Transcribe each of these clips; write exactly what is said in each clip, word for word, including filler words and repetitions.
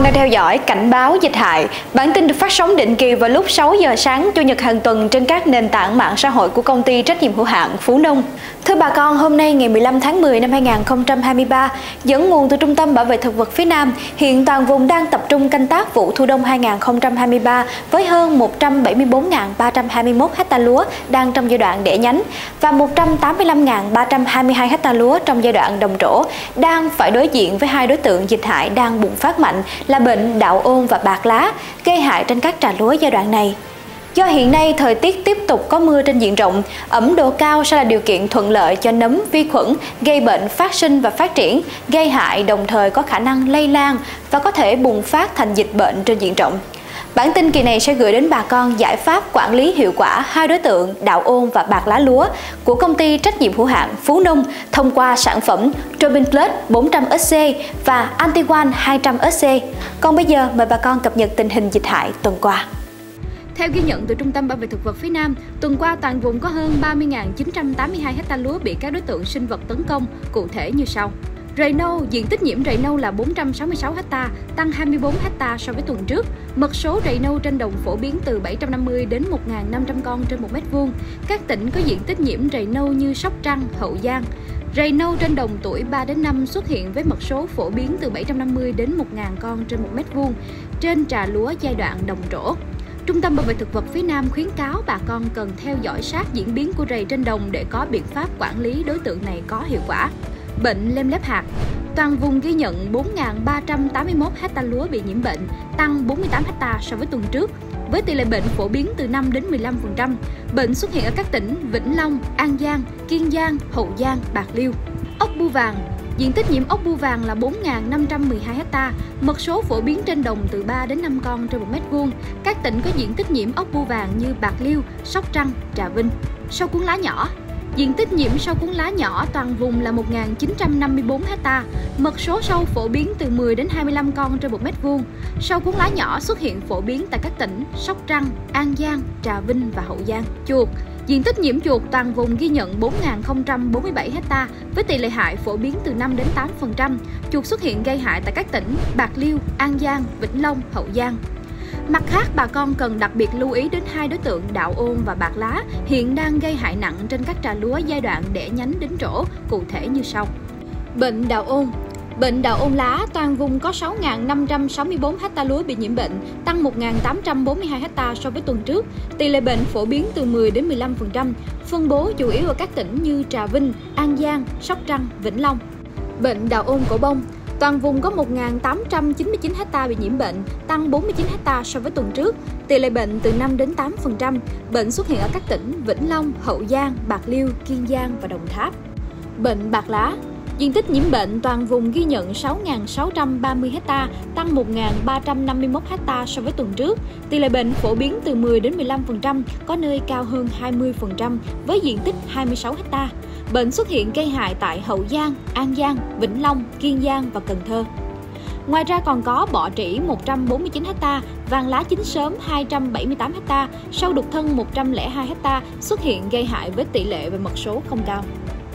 con đang theo dõi cảnh báo dịch hại. Bản tin được phát sóng định kỳ vào lúc sáu giờ sáng Chủ nhật hàng tuần trên các nền tảng mạng xã hội của công ty trách nhiệm hữu hạn Phú Nông. Thưa bà con, hôm nay ngày mười lăm tháng mười năm hai nghìn không trăm hai mươi ba, dẫn nguồn từ Trung tâm Bảo vệ thực vật phía Nam, hiện toàn vùng đang tập trung canh tác vụ thu đông hai nghìn không trăm hai mươi ba với hơn một trăm bảy mươi bốn nghìn ba trăm hai mươi mốt ha lúa đang trong giai đoạn đẻ nhánh và một trăm tám mươi lăm nghìn ba trăm hai mươi hai ha lúa trong giai đoạn đồng trổ đang phải đối diện với hai đối tượng dịch hại đang bùng phát mạnh là bệnh đạo ôn và bạc lá, gây hại trên các trà lúa giai đoạn này. Do hiện nay thời tiết tiếp tục có mưa trên diện rộng, ẩm độ cao sẽ là điều kiện thuận lợi cho nấm, vi khuẩn gây bệnh phát sinh và phát triển, gây hại đồng thời có khả năng lây lan và có thể bùng phát thành dịch bệnh trên diện rộng. Bản tin kỳ này sẽ gửi đến bà con giải pháp quản lý hiệu quả hai đối tượng đạo ôn và bạc lá lúa của công ty trách nhiệm hữu hạn Phú Nông thông qua sản phẩm Tropin Plus bốn trăm ét xê và Antiwan hai trăm ét xê. Còn bây giờ mời bà con cập nhật tình hình dịch hại tuần qua. Theo ghi nhận từ Trung tâm Bảo vệ thực vật phía Nam, tuần qua toàn vùng có hơn ba mươi nghìn chín trăm tám mươi hai ha lúa bị các đối tượng sinh vật tấn công, cụ thể như sau. Rầy nâu, diện tích nhiễm rầy nâu là bốn trăm sáu mươi sáu ha, tăng hai mươi bốn ha so với tuần trước. Mật số rầy nâu trên đồng phổ biến từ bảy trăm năm mươi đến một nghìn năm trăm con trên một mét vuông. Các tỉnh có diện tích nhiễm rầy nâu như Sóc Trăng, Hậu Giang. Rầy nâu trên đồng tuổi ba đến năm xuất hiện với mật số phổ biến từ bảy trăm năm mươi đến một nghìn con trên một mét vuông trên trà lúa giai đoạn đồng trổ. Trung tâm Bảo vệ thực vật phía Nam khuyến cáo bà con cần theo dõi sát diễn biến của rầy trên đồng để có biện pháp quản lý đối tượng này có hiệu quả. Bệnh lem lép hạt. Toàn vùng ghi nhận bốn nghìn ba trăm tám mươi mốt ha lúa bị nhiễm bệnh, tăng bốn mươi tám ha so với tuần trước, với tỷ lệ bệnh phổ biến từ năm đến mười lăm phần trăm. Bệnh xuất hiện ở các tỉnh Vĩnh Long, An Giang, Kiên Giang, Hậu Giang, Bạc Liêu. Ốc bươu vàng. Diện tích nhiễm ốc bươu vàng là bốn nghìn năm trăm mười hai ha, mật số phổ biến trên đồng từ ba đến năm con trên một mét vuông. Các tỉnh có diện tích nhiễm ốc bươu vàng như Bạc Liêu, Sóc Trăng, Trà Vinh. Sâu cuốn lá nhỏ. Diện tích nhiễm sâu cuốn lá nhỏ toàn vùng là một nghìn chín trăm năm mươi tư ha, mật số sâu phổ biến từ mười đến hai mươi lăm con trên một mét vuông. Sâu cuốn lá nhỏ xuất hiện phổ biến tại các tỉnh Sóc Trăng, An Giang, Trà Vinh và Hậu Giang. Chuột. Diện tích nhiễm chuột toàn vùng ghi nhận bốn nghìn không trăm bốn mươi bảy ha, với tỷ lệ hại phổ biến từ năm đến tám phần trăm. Chuột xuất hiện gây hại tại các tỉnh Bạc Liêu, An Giang, Vĩnh Long, Hậu Giang. Mặt khác, bà con cần đặc biệt lưu ý đến hai đối tượng đạo ôn và bạc lá hiện đang gây hại nặng trên các trà lúa giai đoạn đẻ nhánh đến trổ, cụ thể như sau. Bệnh đạo ôn. Bệnh đạo ôn lá toàn vùng có sáu nghìn năm trăm sáu mươi tư ha lúa bị nhiễm bệnh, tăng một nghìn tám trăm bốn mươi hai ha so với tuần trước. Tỷ lệ bệnh phổ biến từ mười đến mười lăm phần trăm, phân bố chủ yếu ở các tỉnh như Trà Vinh, An Giang, Sóc Trăng, Vĩnh Long. Bệnh đạo ôn cổ bông. Toàn vùng có một nghìn tám trăm chín mươi chín ha bị nhiễm bệnh, tăng bốn mươi chín ha so với tuần trước. Tỷ lệ bệnh từ năm đến tám phần trăm. Bệnh xuất hiện ở các tỉnh Vĩnh Long, Hậu Giang, Bạc Liêu, Kiên Giang và Đồng Tháp. Bệnh bạc lá. Diện tích nhiễm bệnh toàn vùng ghi nhận sáu nghìn sáu trăm ba mươi ha, tăng một nghìn ba trăm năm mươi mốt ha so với tuần trước. Tỷ lệ bệnh phổ biến từ mười đến mười lăm phần trăm, có nơi cao hơn hai mươi phần trăm với diện tích hai mươi sáu ha. Bệnh xuất hiện gây hại tại Hậu Giang, An Giang, Vĩnh Long, Kiên Giang và Cần Thơ. Ngoài ra còn có bọ trĩ một trăm bốn mươi chín ha, vàng lá chín sớm hai trăm bảy mươi tám ha, sâu đục thân một trăm lẻ hai ha xuất hiện gây hại với tỷ lệ và mật số không cao.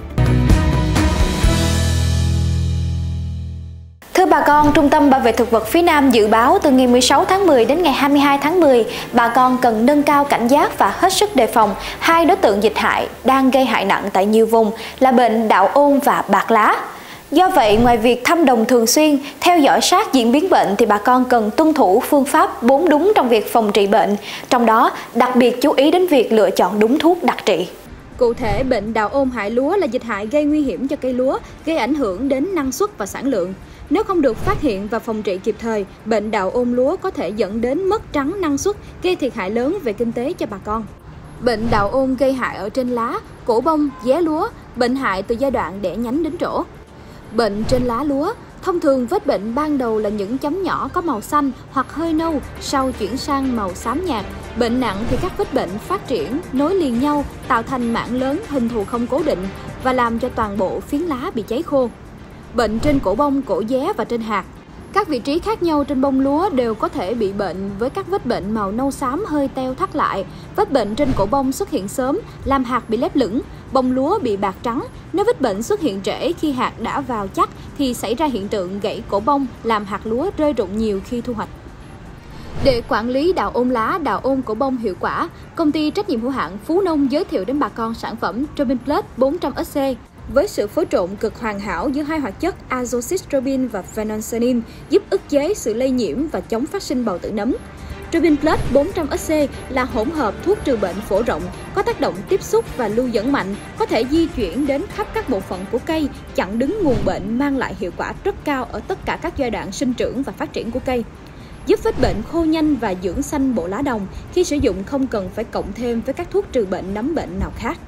Thưa bà con, Trung tâm Bảo vệ thực vật phía Nam dự báo từ ngày mười sáu tháng mười đến ngày hai mươi hai tháng mười, bà con cần nâng cao cảnh giác và hết sức đề phòng hai đối tượng dịch hại đang gây hại nặng tại nhiều vùng là bệnh đạo ôn và bạc lá. Do vậy, ngoài việc thăm đồng thường xuyên, theo dõi sát diễn biến bệnh thì bà con cần tuân thủ phương pháp bốn đúng trong việc phòng trị bệnh, trong đó đặc biệt chú ý đến việc lựa chọn đúng thuốc đặc trị. Cụ thể, bệnh đạo ôn hại lúa là dịch hại gây nguy hiểm cho cây lúa, gây ảnh hưởng đến năng suất và sản lượng. Nếu không được phát hiện và phòng trị kịp thời, bệnh đạo ôn lúa có thể dẫn đến mất trắng năng suất, gây thiệt hại lớn về kinh tế cho bà con. Bệnh đạo ôn gây hại ở trên lá, cổ bông, dé lúa, bệnh hại từ giai đoạn đẻ nhánh đến trổ. Bệnh trên lá lúa. Thông thường vết bệnh ban đầu là những chấm nhỏ có màu xanh hoặc hơi nâu, sau chuyển sang màu xám nhạt. Bệnh nặng thì các vết bệnh phát triển, nối liền nhau, tạo thành mảng lớn hình thù không cố định và làm cho toàn bộ phiến lá bị cháy khô. Bệnh trên cổ bông, cổ dé và trên hạt. Các vị trí khác nhau trên bông lúa đều có thể bị bệnh với các vết bệnh màu nâu xám hơi teo thắt lại. Vết bệnh trên cổ bông xuất hiện sớm, làm hạt bị lép lửng, bông lúa bị bạc trắng. Nếu vết bệnh xuất hiện trễ khi hạt đã vào chắc thì xảy ra hiện tượng gãy cổ bông, làm hạt lúa rơi rụng nhiều khi thu hoạch. Để quản lý đào ôn lá, đào ôn cổ bông hiệu quả, công ty trách nhiệm hữu hạn Phú Nông giới thiệu đến bà con sản phẩm Tropin Plus bốn trăm S C. Với sự phối trộn cực hoàn hảo giữa hai hoạt chất azoxystrobin và phenolphthalein, giúp ức chế sự lây nhiễm và chống phát sinh bào tử nấm. Tropin Plus bốn trăm S C là hỗn hợp thuốc trừ bệnh phổ rộng, có tác động tiếp xúc và lưu dẫn mạnh, có thể di chuyển đến khắp các bộ phận của cây, chặn đứng nguồn bệnh, mang lại hiệu quả rất cao ở tất cả các giai đoạn sinh trưởng và phát triển của cây. Giúp vết bệnh khô nhanh và dưỡng xanh bộ lá đồng, khi sử dụng không cần phải cộng thêm với các thuốc trừ bệnh nấm bệnh nào khác.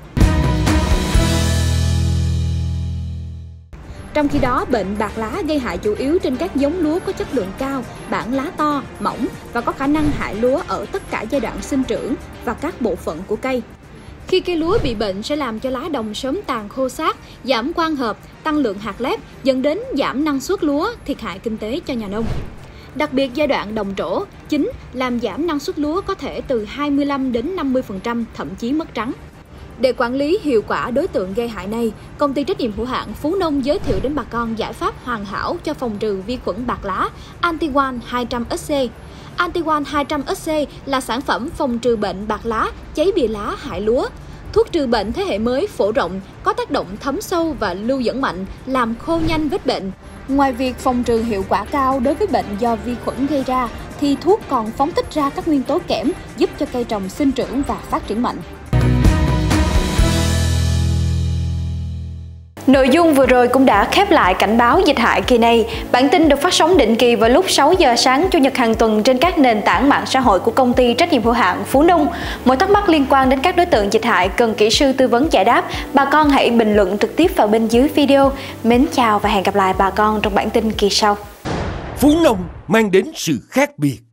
Trong khi đó, bệnh bạc lá gây hại chủ yếu trên các giống lúa có chất lượng cao, bản lá to, mỏng và có khả năng hại lúa ở tất cả giai đoạn sinh trưởng và các bộ phận của cây. Khi cây lúa bị bệnh sẽ làm cho lá đồng sớm tàn khô xác, giảm quang hợp, tăng lượng hạt lép, dẫn đến giảm năng suất lúa, thiệt hại kinh tế cho nhà nông. Đặc biệt giai đoạn đồng trổ, chín làm giảm năng suất lúa có thể từ hai mươi lăm đến năm mươi phần trăm, thậm chí mất trắng. Để quản lý hiệu quả đối tượng gây hại này, công ty trách nhiệm hữu hạn Phú Nông giới thiệu đến bà con giải pháp hoàn hảo cho phòng trừ vi khuẩn bạc lá Antiwan hai trăm S C. Antiwan hai trăm S C là sản phẩm phòng trừ bệnh bạc lá, cháy bìa lá hại lúa. Thuốc trừ bệnh thế hệ mới phổ rộng, có tác động thấm sâu và lưu dẫn mạnh, làm khô nhanh vết bệnh. Ngoài việc phòng trừ hiệu quả cao đối với bệnh do vi khuẩn gây ra, thì thuốc còn phóng thích ra các nguyên tố kẽm giúp cho cây trồng sinh trưởng và phát triển mạnh. Nội dung vừa rồi cũng đã khép lại cảnh báo dịch hại kỳ này. Bản tin được phát sóng định kỳ vào lúc sáu giờ sáng Chủ nhật hàng tuần trên các nền tảng mạng xã hội của công ty trách nhiệm hữu hạn Phú Nông. Mọi thắc mắc liên quan đến các đối tượng dịch hại cần kỹ sư tư vấn giải đáp, bà con hãy bình luận trực tiếp vào bên dưới video. Mến chào và hẹn gặp lại bà con trong bản tin kỳ sau. Phú Nông mang đến sự khác biệt.